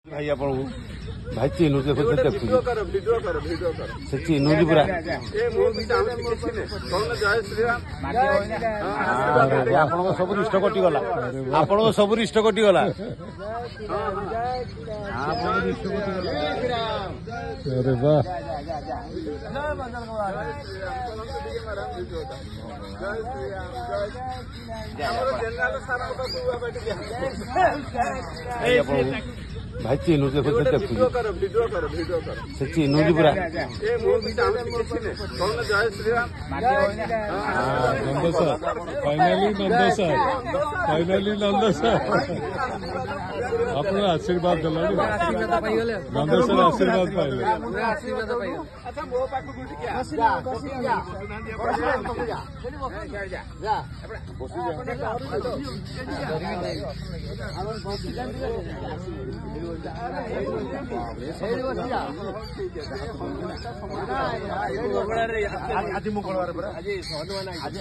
भाई आप भाई चिन्हू देखो देखुଛି ସେ ଚିହ୍ନୁଛି ପୁରା ଆପଣଙ୍କ ସବୁ ରିଷ୍ଟ କଟିଗଲା ଆପଣଙ୍କ ସବୁ ରିଷ୍ଟ କଟିଗଲା अरे वाह भाई चिन्हू देखो देखुଛି ସେ ଚିହ୍ନୁଛି ପୁରା Nand sir finally Nand sir अपना आशीर्वाद दिला नंद सर आशीर्वाद पाइले आज मंगलवार आज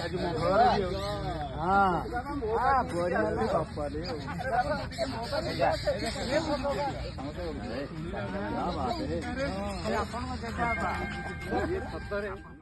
मंगलवार